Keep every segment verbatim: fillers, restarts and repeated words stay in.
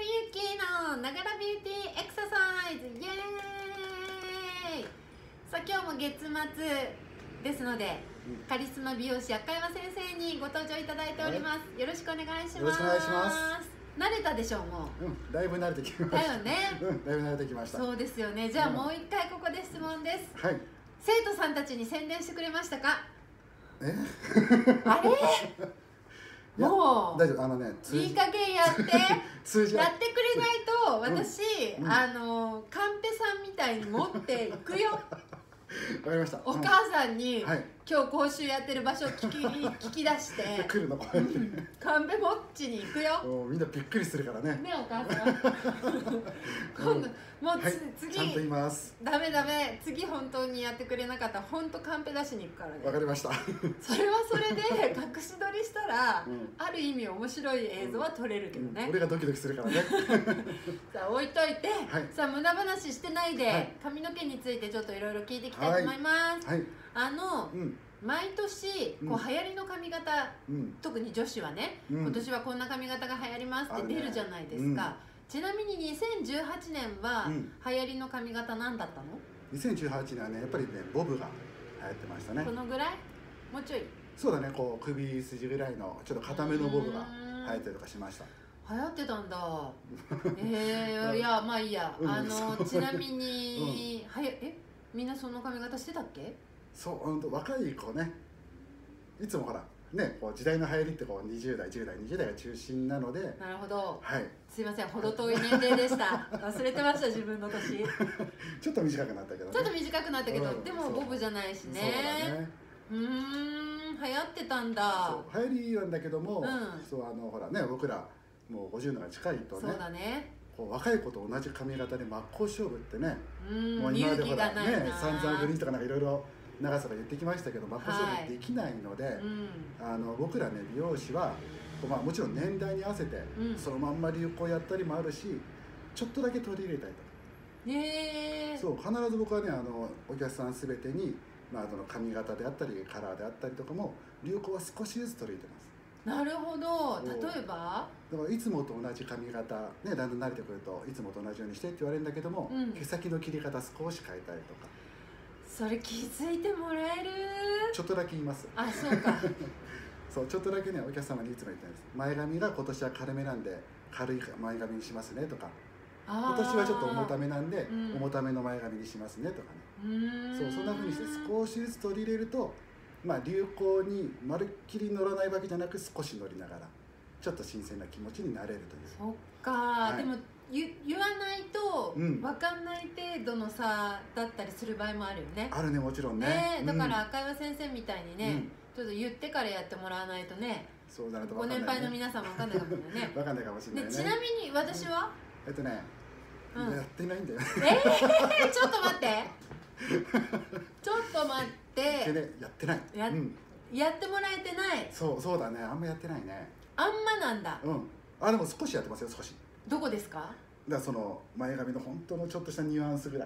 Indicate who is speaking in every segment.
Speaker 1: ゆきのながらビューティーエクササイズ、イエーイ。さあ今日も月末ですので、うん、カリスマ美容師赤山先生にご登場いただいております。よろしくお願いします。
Speaker 2: よろしくお願いします。
Speaker 1: 慣れたでしょう。もう、
Speaker 2: うん、だいぶ慣れてきました。
Speaker 1: だよね。
Speaker 2: うん、だいぶ慣れてきました。
Speaker 1: そうですよね。じゃあもう一回ここで質問です。
Speaker 2: はい。
Speaker 1: 生徒さんたちに宣伝してくれましたか？
Speaker 2: え？
Speaker 1: あれ？もう
Speaker 2: 大丈夫、あのね、
Speaker 1: いい加減やって
Speaker 2: 通じ
Speaker 1: やってくれないと私、うん、あのカンペさんみたいに持っていくよ。
Speaker 2: わかりました。
Speaker 1: お母さんに、
Speaker 2: うん、はい、
Speaker 1: 今日講習やってる場所を聞き聞き出して
Speaker 2: 来るのこうやって、うん、
Speaker 1: カンペモッチに行くよ。
Speaker 2: もうみんなびっくりするからね。
Speaker 1: ねお母さん。今度、うん、もう、はい、次
Speaker 2: ちゃんと言います。
Speaker 1: ダメダメ、次本当にやってくれなかったら本当カンペ出しに行くからね。
Speaker 2: わかりました。
Speaker 1: それはそれで隠し撮りしたら、うん、ある意味面白い映像は撮れるけどね、うん、
Speaker 2: 俺がドキドキするからね。
Speaker 1: さあ置いといて、はい、さあ無駄話してないで、はい、髪の毛についてちょっといろいろ聞いていきたいと思います。はいはい、あの、うん、毎年こう流行りの髪型、うん、特に女子はね、うん、今年はこんな髪型が流行りますって出るじゃないですか。ちなみににせんじゅうはちねんは流行りの髪型何だったの？
Speaker 2: にせんじゅうはちねんはね、やっぱりねボブが流行ってましたね。
Speaker 1: このぐらい？もうちょい？
Speaker 2: そうだね、こう首筋ぐらいのちょっと固めのボブが流行ったりとかしました。
Speaker 1: 流行ってたんだ。えー、いやまあいいや、うん、あのちなみに、うん、はやえみんなその髪型してたっけ？
Speaker 2: そう、本当若い子ね、いつもほらね、こう時代の流行りってこうにじゅうだいじゅうだいにじゅうだいが中心なので。
Speaker 1: なるほど、
Speaker 2: はい、
Speaker 1: すいません、程遠い年齢でした。忘れてました、自分の年。
Speaker 2: ちょっと短くなったけど、ね、
Speaker 1: ちょっと短くなったけど、うん、でもボブじゃないしね。そうだね。うーん、流行ってたんだ。
Speaker 2: そう、流行りなんだけども、うん、そう、あのほらね、僕らもうごじゅうのが近いとね、
Speaker 1: そうだね、
Speaker 2: こう若い子と同じ髪型で真っ向勝負ってね、
Speaker 1: うん、もう今までほらね、
Speaker 2: 散々グリーンとかなんかいろいろ長さが言ってきましたけど、真っ向勝負できないので、はい、うん、あの僕らね、美容師は、まあ、もちろん年代に合わせて、うん、そのまんま流行やったりもあるし、ちょっとだけ取り入れたりとか、
Speaker 1: へー、
Speaker 2: そう、必ず僕はね、あのお客さんすべてに、まあ、あの髪型であったりカラーであったりとかも流行は少しずつ取り入れてます。
Speaker 1: なるほど。例えば
Speaker 2: だからいつもと同じ髪型、ね、だんだん慣れてくるといつもと同じようにしてって言われるんだけども、うん、毛先の切り方少し変えたりとか。
Speaker 1: それ気づいてもらえる？
Speaker 2: ちょっとだけ言います。
Speaker 1: あ、そうか。
Speaker 2: そう、ちょっとだけね、お客様にいつも言ってるんです。前髪が今年は軽めなんで軽い前髪にしますねとか、今年はちょっと重ためなんで、うん、重ための前髪にしますねとかね。うーん、そう、そんな風にして少しずつ取り入れると、まあ、流行にまるっきり乗らないわけじゃなく、少し乗りながらちょっと新鮮な気持ちになれるという。
Speaker 1: そっか、はい、でも言, 言わないと分かんない程度の差だったりする場合もあるよね。
Speaker 2: あるね、もちろんね。
Speaker 1: ね、だから赤岩先生みたいにね、うん、ちょっと言ってからやってもらわないとね、
Speaker 2: そうなると
Speaker 1: 分かんないね、ご年配の皆さんも分かんないかもしれないね。
Speaker 2: 分かんないかもしれないね。
Speaker 1: ちなみに私は、
Speaker 2: うん、えっとね、うん、やってないんだよね。
Speaker 1: えー、ちょっと待ってちょっと待って
Speaker 2: で、ね、やってない
Speaker 1: や、うん、やってもらえてない。
Speaker 2: そう、そうだね、あんまやってないね。
Speaker 1: あんまなんだ。
Speaker 2: うん、あ、でも少しやってますよ、少し。
Speaker 1: どこですか？
Speaker 2: だからその前髪の本当のちょっとしたニュアンスぐらい。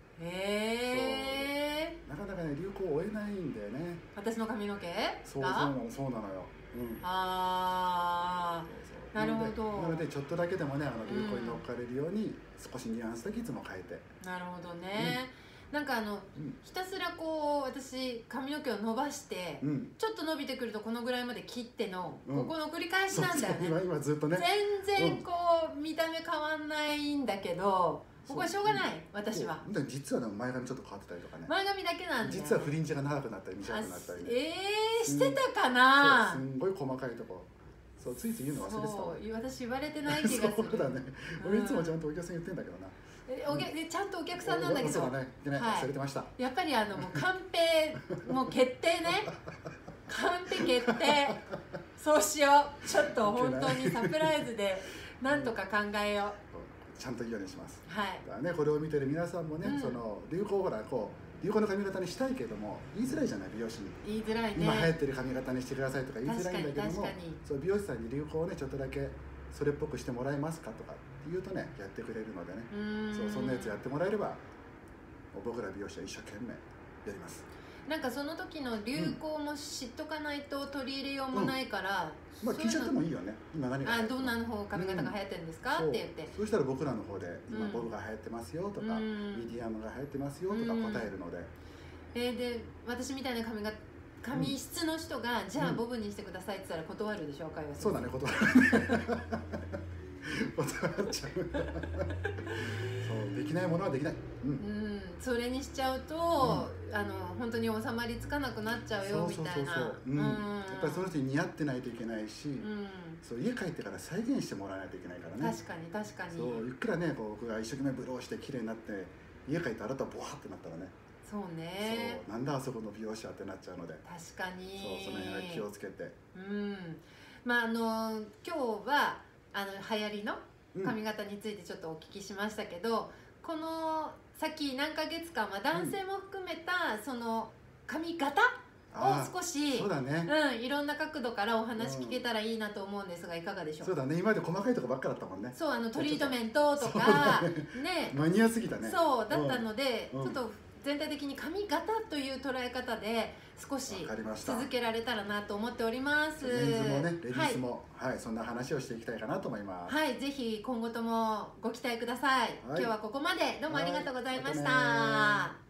Speaker 1: へえ。
Speaker 2: なかなかね、流行を追えないんだよね、私
Speaker 1: の髪の毛が。
Speaker 2: そう、そうなの、そうなのよ。うん、
Speaker 1: ああ、なるほど。
Speaker 2: なのでちょっとだけでもね、あの流行に乗っかれるように、少しニュアンスだけいつも変えて。
Speaker 1: なるほどね。うん、なんかあの、うん、ひたすらこう私髪の毛を伸ばして、うん、ちょっと伸びてくるとこのぐらいまで切っての、うん、ここの繰り返しなんだよね。
Speaker 2: そうそう、今、今ずっとね、
Speaker 1: 全然こう、うん、見た目変わんないんだけど、ここはしょうがない、私は。
Speaker 2: 実はでも前髪ちょっと変わってたりとかね。
Speaker 1: 前髪だけなんだよ。
Speaker 2: 実はフリンジが長くなったり短くなったりね。
Speaker 1: ええー、してたかな。
Speaker 2: すんごい細かいとこ。そう、ついつい言うの忘れてた。
Speaker 1: そう、私言われてない気がする。
Speaker 2: そうだね。俺いつもちゃんとお客さん言ってんだけどな。
Speaker 1: え、お客、ちゃんとお客さんなんだけど。
Speaker 2: そうだね。ね、忘れてました。
Speaker 1: やっぱりあのもうカンペもう決定ね。カンペ決定。そうしよう。ちょっと本当にサプライズでなんとか考えよう。
Speaker 2: ちゃんといいようにします。
Speaker 1: はい。
Speaker 2: だからね、これを見てる皆さんもね、うん、その流行ほらこう流行の髪型にしたいけども言いづらいじゃない、美容師に。
Speaker 1: 言いづらいね。
Speaker 2: 今流行ってる髪型にしてくださいとか言いづらいんだけども、そう美容師さんに流行をねちょっとだけそれっぽくしてもらえますかとかって言うとね、やってくれるのでね。そう、そんなやつやってもらえれば僕ら美容師は一生懸命やります。
Speaker 1: なんかその時の流行も知っとかないと取り入れようもないから、
Speaker 2: まあ聞いちゃってもいいよね。今何が
Speaker 1: あどんなの方髪型が流行ってるんですか、って言って、
Speaker 2: そうしたら僕らの方で今ボブが流行ってますよとか、ミディアムが流行ってますよとか答えるので、
Speaker 1: えー、で私みたいな髪型髪質の人が、じゃあボブにしてくださいって言ったら断るでしょうか。
Speaker 2: そうだね、断る断っちゃうそうできないものはできない、うん、うん、
Speaker 1: それにしちゃうと、うん、あの本当に収まりつかなくなっちゃうよみたいな。や
Speaker 2: っぱりその人に似合ってないといけないし、うん、そう家帰ってから再現してもらわないといけないからね。
Speaker 1: 確かに確かに。
Speaker 2: そういくらねこう僕が一生懸命ブローして綺麗になって家帰ってあなたボワーってなったらね、
Speaker 1: そうね、
Speaker 2: そうなんだあそこの美容師はってなっちゃうので、
Speaker 1: 確かに
Speaker 2: そうその辺は気をつけて、
Speaker 1: うん、まああの今日はあの流行りの髪型についてちょっとお聞きしましたけど、うん、このさっき何ヶ月間は男性も含めたその髪型を少し、
Speaker 2: そうだね、
Speaker 1: うん、いろんな角度からお話聞けたらいいなと思うんですが、いかがでしょうか。
Speaker 2: そうだね、今まで細かいとこばっかだったもんね。
Speaker 1: そう、あのトリートメントとかね、
Speaker 2: ねマニアすぎたね。
Speaker 1: そうだったので、うん、ちょっと全体的に髪型という捉え方で少し続けられたらなと思っております。
Speaker 2: メンズもね、レディースも、はい、はい、そんな話をしていきたいかなと思います。
Speaker 1: はい、ぜひ今後ともご期待ください。はい、今日はここまで、どうもありがとうございました。